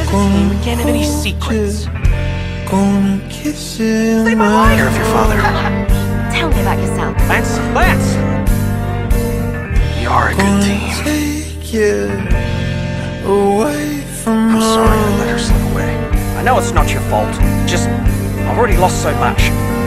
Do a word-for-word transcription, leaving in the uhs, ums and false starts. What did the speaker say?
the team. We can't have any secrets. Gonna kiss you. Say my life. Care of your father. Tell me about yourself. Lance, Lance! We are a good team. Take you away from I'm sorry I let her slip away. I know it's not your fault. Just, I've already lost so much.